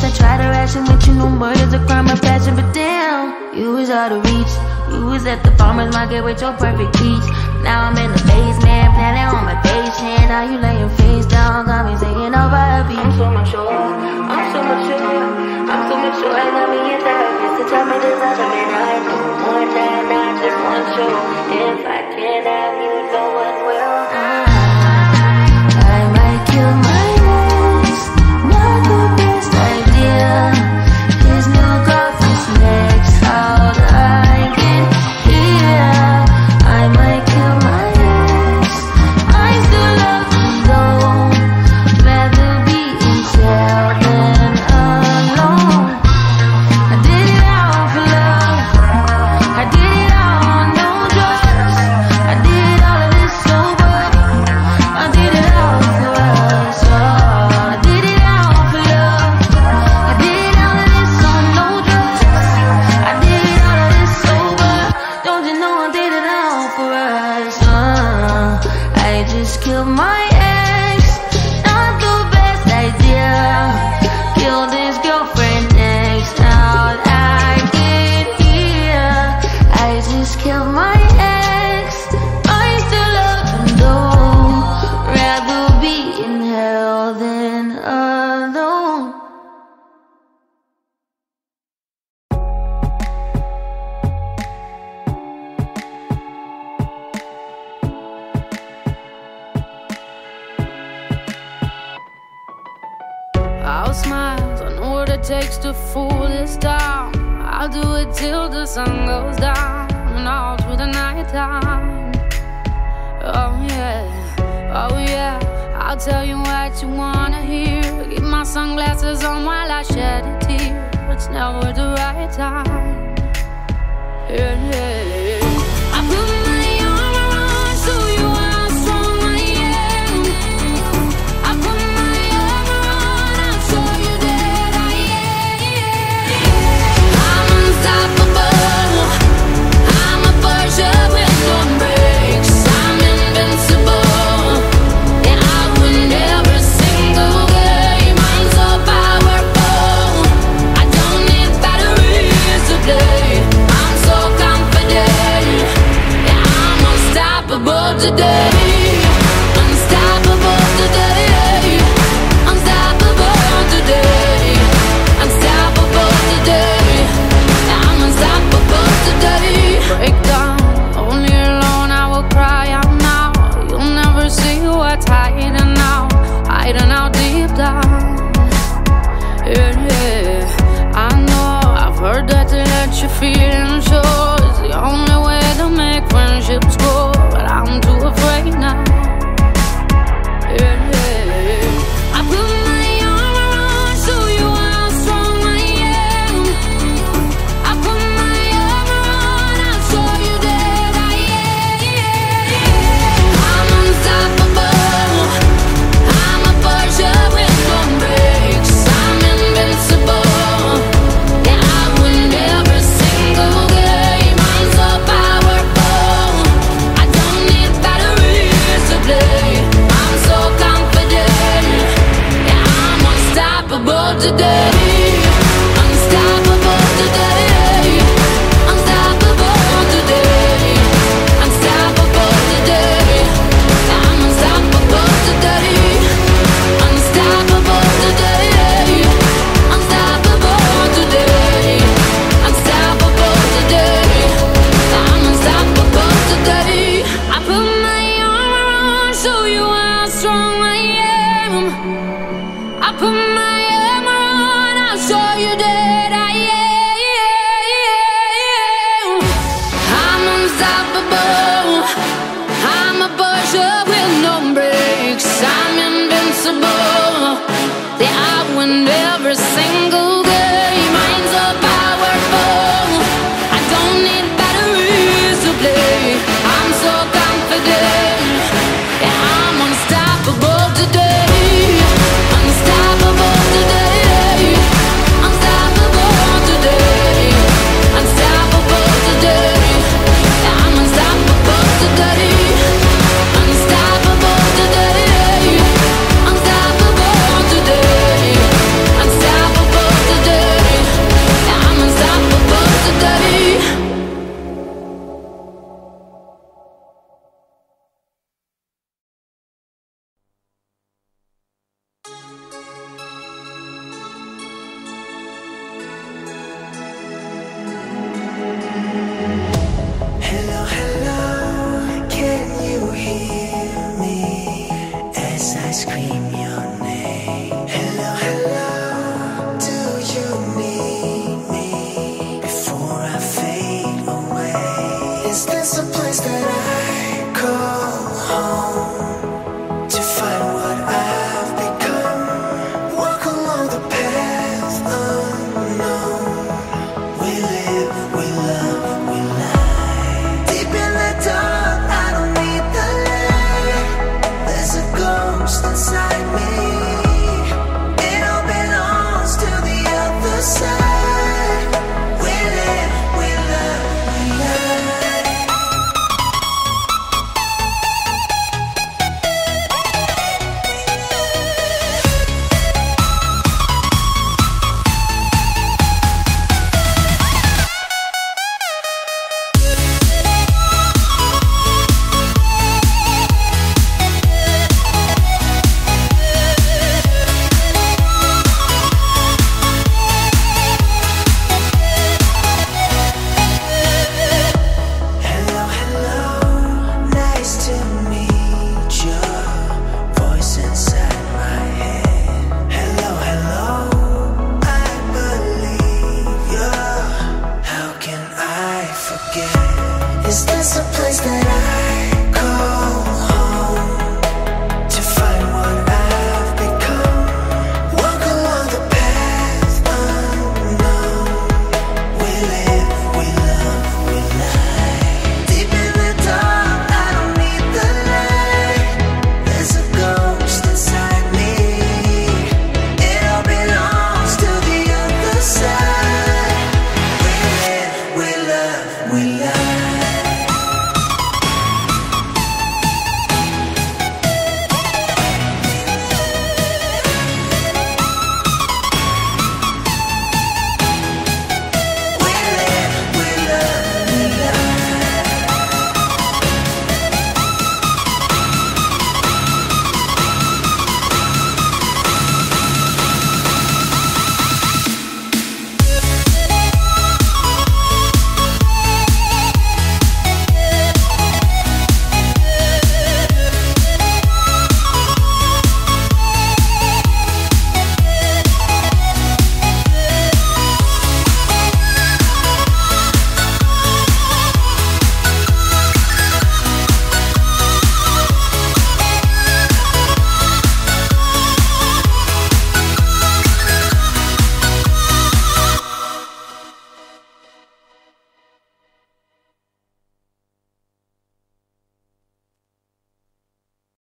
I tried to ration with you, no murder's a crime of passion. But damn, you was out of reach. You was at the farmer's market with your perfect peach. Now I'm in the basement, planning on my patient. Now you laying face down, got me singing over a beat. I'm so mature, I'm so mature, I'm so mature. I got me in therapy to tell me this other man I know. One time, not just one show. If I can't have you, no one will. I might kill my ex, not the best idea. His new girlfriend's next, how I get here. I might kill my ex, I still love him though. Rather be in jail than alone. I did it all for love, I did it all on no drugs. I did all of this sober, I did it all for us. I did it all for love, I did all of this on no drugs. I did all of this sober, don't you know I did it all for us. I just killed my ex, not the best idea. Killed his girlfriend next, how'd I get here? I just killed my ex, I still love him though. Rather be in hell than alone. I'll smile, I know what it takes to fool this town. I'll do it till the sun goes down and all through the night time. Oh yeah, I'll tell you what you wanna hear. Keep my sunglasses on while I shed a tear. It's never the right time. Yeah. I put my arm around, show you how strong I am. I put my arm around, I'll show you that I am. I'm unstoppable, I'm a Porsche with no brakes. I'm invincible, yeah, I win every single game. I'm so powerful, I don't need batteries to play. I'm so confident, yeah, I'm unstoppable today. Unstoppable today, unstoppable today, unstoppable today, yeah, I'm unstoppable today. Break down, only alone I will cry out now. You'll never see what's hiding out deep down. Yeah, I know, I've heard that to let your feelings show is the only way to make friendships grow, but I'm too afraid now. Yeah, I put my arm around, show you how strong I am. I put my arm around, I'll show you that I am. I'm unstoppable, I'm a Porsche with no brakes. I'm invincible, yeah, I win every single game. I'm so powerful, I don't need batteries to play. I'm so confident, yeah, I'm unstoppable today. Unstoppable today, unstoppable today, unstoppable today, yeah, I'm unstoppable today. Unstoppable today, unstoppable today, unstoppable today, yeah, I'm unstoppable today. I put my arm around, show you how strong I am. I put my arm around, I'll show you that I am. I'm unstoppable, I'm a Porsche with no brakes. I'm invincible, yeah, I win every single game. I'm so powerful, I don't need batteries to play. I'm so confident, yeah, I'm unstoppable today. Unstoppable today. scream.